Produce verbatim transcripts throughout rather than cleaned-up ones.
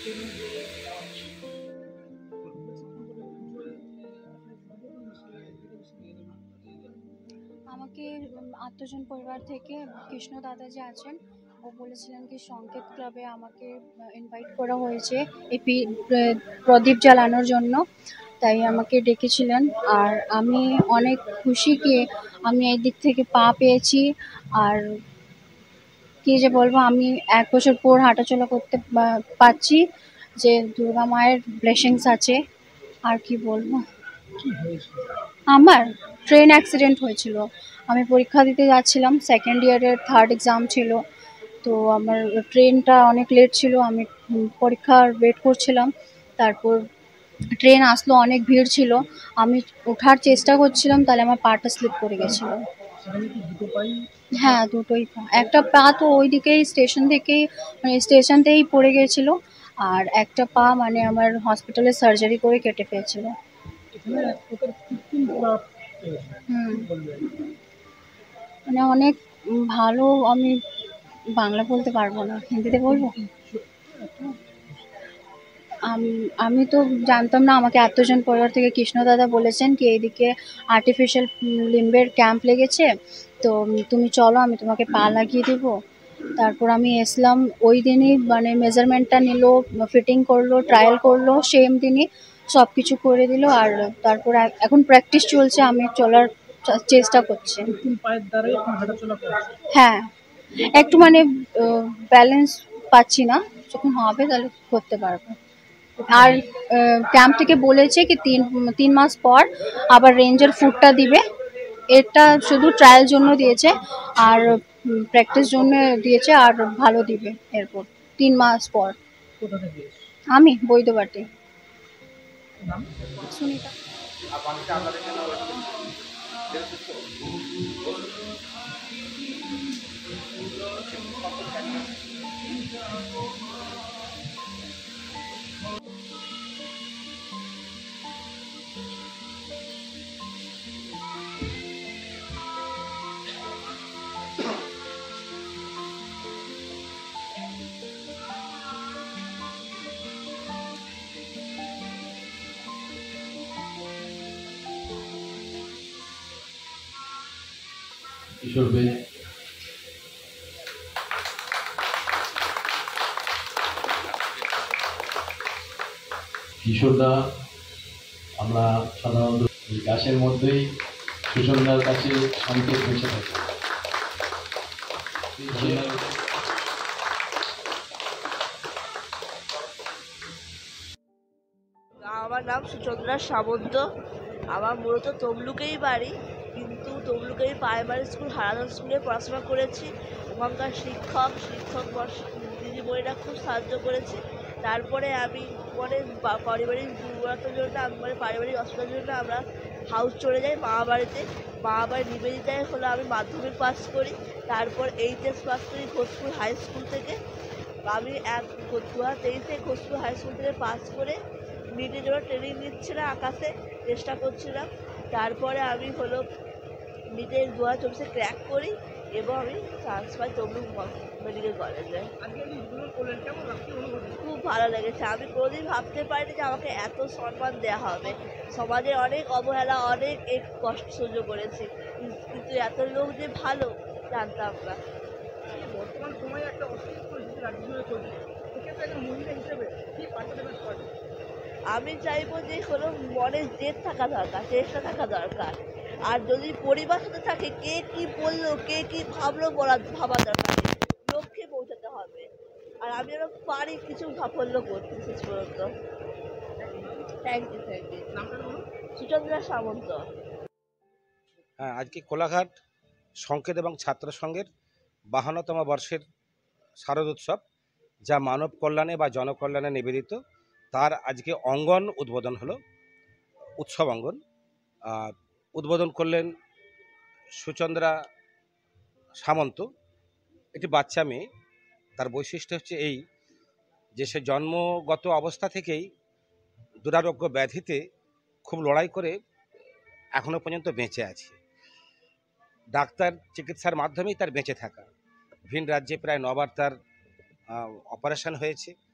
আমাকে আত্মজন পরিবার থেকে কৃষ্ণ দাদা যে আছেন, ও বলেছিলেন কি সংকেত ক্লাবে আমাকে ইনভাইট করা হয়েছে এই প্রদীপ জ্বালানোর জন্য, তাই আমাকে ডেকেছিলেন। আর আমি অনেক খুশি কি আমি এই দিক থেকে পা পেয়েছি। আর কি যে বলবো, আমি এক বছর পর হাঁটাচলা করতে পারছি, যে দুর্গা মায়ের ব্লেসিংস আছে। আর কি বলবো, আমার ট্রেন অ্যাক্সিডেন্ট হয়েছিল। আমি পরীক্ষা দিতে যাচ্ছিলাম, সেকেন্ড ইয়ারের থার্ড এক্সাম ছিল। তো আমার ট্রেনটা অনেক লেট ছিল, আমি পরীক্ষার ওয়েট করছিলাম। তারপর ট্রেন আসলো, অনেক ভিড় ছিল, আমি ওঠার চেষ্টা করছিলাম, তাহলে আমার পাটা স্লিপ করে গেছিলো। হ্যাঁ, দুটোই পা। একটা পা তো ওই দিকেই স্টেশন থেকেই, মানে স্টেশনতেই পড়ে গেছিলো। আর একটা পা মানে আমার হসপিটালে সার্জারি করে কেটে ফেলেছিল। হুম, মানে অনেক ভালো। আমি বাংলা বলতে পারবো না, হিন্দিতে বলবো। আমি তো জানতাম না, আমাকে আত্মজন পরিবার থেকে কৃষ্ণ দাদা বলেছেন কি এইদিকে আর্টিফিশিয়াল লিম্বের ক্যাম্প লেগেছে, তো তুমি চলো, আমি তোমাকে পা লাগিয়ে দেবো। তারপর আমি এসলাম ওই দিনই, মানে মেজারমেন্টটা নিল, ফিটিং করলো, ট্রায়াল করলো, সেম দিনই সব কিছু করে দিল। আর তারপর এখন প্র্যাকটিস চলছে, আমি চলার চেষ্টা করছি। হ্যাঁ, একটু মানে ব্যালেন্স পাচ্ছি না, যখন হবে তাহলে করতে পারবো। আর ক্যাম্প থেকে বলেছে কি তিন তিন মাস পর আবার রেঞ্জের ফুডটা দিবে। এটা শুধু ট্রায়াল জন্য দিয়েছে, আর প্র্যাকটিস জন্য দিয়েছে, আর ভালো দিবে এরপর তিন মাস পর। আমি বৈদ্যবাটি। সুনিতা। কিশোর ভাই কিশোরদা, আমরা সাধারণত এই গাছের মধ্যেই সুসন্ধ্যার কাছে সংকেত বেঁচে থাকি। আমার নাম সুচন্দ্রা সামন্ত। আমার মূলত তমলুকেই বাড়ি, কিন্তু তমলুকেই প্রাইমারি স্কুল হারাধন স্কুলে পড়াশোনা করেছি। ওখানকার শিক্ষক শিক্ষক দিদিমণিরা খুব সাহায্য করেছে। তারপরে আমি পরে পারিবারিক দুর্বলতার জন্য আমি মানে পারিবারিক অসুবিধার জন্য আমরা হাউস চলে যাই মা বাড়িতে। মা বাড়ি নিবেদিতায় হলো আমি মাধ্যমিক পাস করি, তারপর এইচএস পাস করি ঘোষপুর হাই স্কুল থেকে। আমি এক দু হাজার তেইশে ঘোষপুর হাই স্কুল থেকে পাস করে নিটের জন্য ট্রেনিং নিচ্ছিলাম, আকাশে চেষ্টা করছিলাম। তারপরে আমি হলো নিটের দু হাজার চব্বিশে ক্র্যাক করি এবং আমি চান্স পাই তমলুক মেডিকেল কলেজে। খুব ভালো লেগেছে। আমি কোনোদিন ভাবতে পারিনি যে আমাকে এত সম্মান দেওয়া হবে। সমাজে অনেক অবহেলা, অনেক এক কষ্ট সহ্য করেছি, কিন্তু এত লোক যে ভালো জানতাম না। বর্তমান সময়ে একটা অসুস্থ পরিস্থিতি রাজ্য জুড়ে চলছে, সেক্ষেত্রে একটা মহিলা হিসেবে কি বার্তা দেবেন সমাজে? আমি চাইবো যে হলো মনের জেদ থাকা দরকার, চেষ্টা থাকা দরকার। আর যদি পরিবার সাথে থাকে, কে কি বললো, কে কি ভাবলো, বলা ভাবা দরকার নেই, লক্ষ্যে পৌঁছাতে হবে। আর আমি যেন পারি কিছু সাফল্য করতে শেষ পর্যন্ত। Thank you thank you Suchandra Samanta. হ্যাঁ, আজকে কোলাঘাট সংকেত এবং ছাত্র সংঘের বাহান্নতম বর্ষের শারদোৎসব, যা মানব কল্যাণে বা জনকল্যাণে নিবেদিত, তার আজকে অঙ্গন উদ্বোধন হলো, উৎসব অঙ্গন। উদ্বোধন করলেন সুচন্দ্রা সামন্ত, একটি বাচ্চা মেয়ে। তার বৈশিষ্ট্য হচ্ছে এই যে সে জন্মগত অবস্থা থেকেই দুরারোগ্য ব্যাধিতে খুব লড়াই করে এখনো পর্যন্ত বেঁচে আছে। ডাক্তার চিকিৎসার মাধ্যমেই তার বেঁচে থাকা। ভিন রাজ্যে প্রায় নবার তার অপারেশন হয়েছে।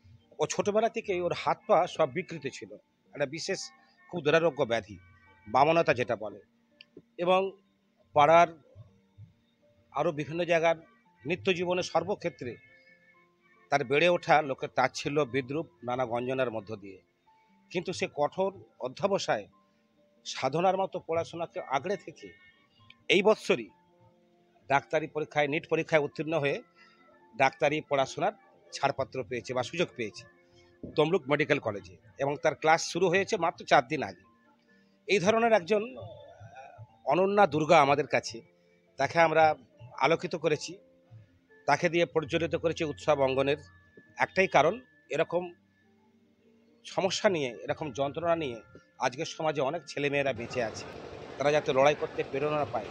ও ছোটবেলা থেকেই ওর হাত পা সব বিকৃত ছিল, একটা বিশেষ খুব দুরারোগ্য ব্যাধি, বামনতা যেটা বলে। এবং পাড়ার আরও বিভিন্ন জায়গার নিত্য জীবনের সর্বক্ষেত্রে তার বেড়ে ওঠা লোকের তাচ্ছিল্য বিদ্রূপ নানা গঞ্জনার মধ্য দিয়ে। কিন্তু সে কঠোর অধ্যবসায় সাধনার মতো পড়াশোনাকে আগড়ে থেকে এই বৎসরই ডাক্তারি পরীক্ষায় নিট পরীক্ষায় উত্তীর্ণ হয়ে ডাক্তারি পড়াশোনার ছাড়পত্র পেয়েছে বা সুযোগ পেয়েছে তমলুক মেডিকেল কলেজে, এবং তার ক্লাস শুরু হয়েছে মাত্র চার দিন আগে। এই ধরনের একজন অনন্যা দুর্গা আমাদের কাছে, তাকে আমরা আলোকিত করেছি, তাকে দিয়ে পরিচালিত করেছি উৎসব অঙ্গনের একটাই কারণ, এরকম সমস্যা নিয়ে, এরকম যন্ত্রণা নিয়ে আজকের সমাজে অনেক ছেলেমেয়েরা বেঁচে আছে, তারা যাতে লড়াই করতে প্রেরণা পায়,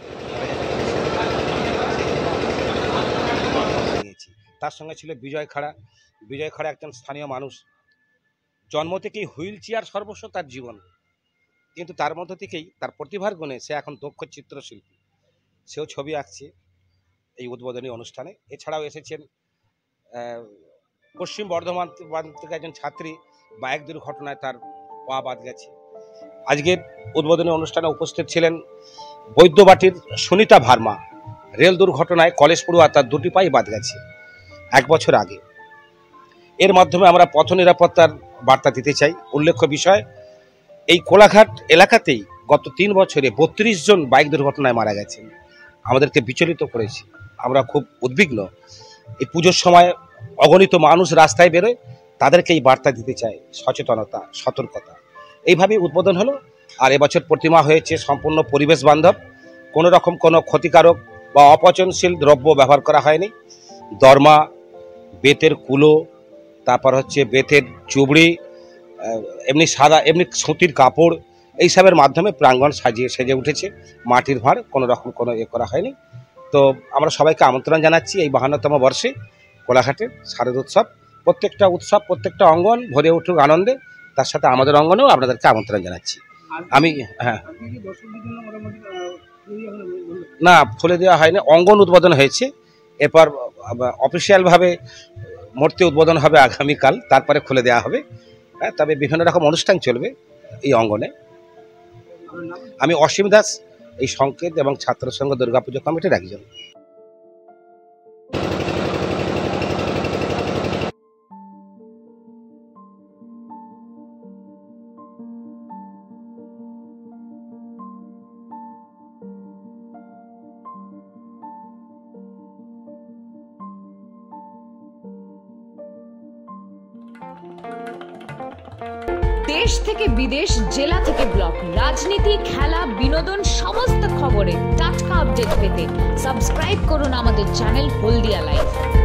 তার সঙ্গে ছিল বিজয় খাড়া। বিজয় খাড়া একজন স্থানীয় মানুষ, জন্ম থেকেই হুইল চেয়ার সর্বস্ব তার জীবন, কিন্তু তার মধ্য থেকেই তার প্রতিভার গুণে সে এখন দক্ষ চিত্রশিল্পী, সেও ছবি আঁকছে এই উদ্বোধনী অনুষ্ঠানে। এছাড়াও এসেছেন পশ্চিম বর্ধমান থেকে একজন ছাত্রী, বাইক দুর্ঘটনায় তার পা বাদ গেছে। আজকের উদ্বোধনী অনুষ্ঠানে উপস্থিত ছিলেন বৈদ্যবাটির সুনিতা ভার্মা, রেল দুর্ঘটনায় কলেজ পড়ুয়া, তার দুটি পাই বাদ গেছে এক বছর আগে। এর মাধ্যমে আমরা পথ নিরাপত্তার বার্তা দিতে চাই। উল্লেখ্য বিষয়, এই কোলাঘাট এলাকাতেই গত তিন বছরে বত্রিশ জন বাইক দুর্ঘটনায় মারা গেছেন, আমাদেরকে বিচলিত করেছে। আমরা খুব উদ্বিগ্ন। এই পুজোর সময় অগণিত মানুষ রাস্তায় বেরোয়, তাদেরকে এই বার্তা দিতে চাই, সচেতনতা, সতর্কতা। এইভাবেই উদ্বোধন হলো। আর এবছর প্রতিমা হয়েছে সম্পূর্ণ পরিবেশ বান্ধব, কোনো রকম কোনো ক্ষতিকারক বা অপচনশীল দ্রব্য ব্যবহার করা হয়নি। দরমা, বেতের কুলো, তারপর হচ্ছে বেতের চুবড়ি, এমনি সাদা এমনি সুতির কাপড়, এইসবের মাধ্যমে প্রাঙ্গণ সাজিয়ে সেজে উঠেছে। মাটির ভাঁড় কোনো রকম কোনো এ করা হয়নি। তো আমরা সবাইকে আমন্ত্রণ জানাচ্ছি এই বাহান্নতম বর্ষে কোলাঘাটের শারদোৎসব। প্রত্যেকটা উৎসব, প্রত্যেকটা অঙ্গন ভরে উঠুক আনন্দে, তার সাথে আমাদের অঙ্গনেও আপনাদেরকে আমন্ত্রণ জানাচ্ছি। আমি হ্যাঁ না খুলে দেওয়া হয়নি, অঙ্গন উদ্বোধন হয়েছে, এরপর অফিসিয়ালভাবে মূর্তি উদ্বোধন হবে আগামীকাল, তারপরে খুলে দেওয়া হবে। হ্যাঁ, তবে বিভিন্ন রকম অনুষ্ঠান চলবে এই অঙ্গনে। আমি অসীম দাস, এই সংকেত এবং ছাত্র সংঘ দুর্গাপুজো কমিটির একজন। দেশ থেকে বিদেশ, জেলা থেকে ব্লক, রাজনীতি, খেলা, বিনোদন সমস্ত খবরে টাটকা আপডেট পেতে সাবস্ক্রাইব করুন আমাদের চ্যানেল হলদিয়া লাইভ।